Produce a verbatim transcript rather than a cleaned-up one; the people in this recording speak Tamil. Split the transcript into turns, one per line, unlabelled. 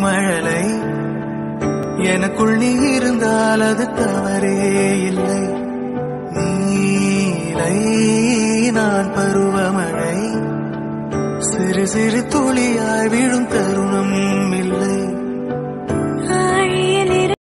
மழலை எனக்குள் நீ இருந்தால் அது தவறே இல்லை. நீலை நான் பருவமழை சிறு சிறு துளியாய் விழும் தருணம் இல்லை.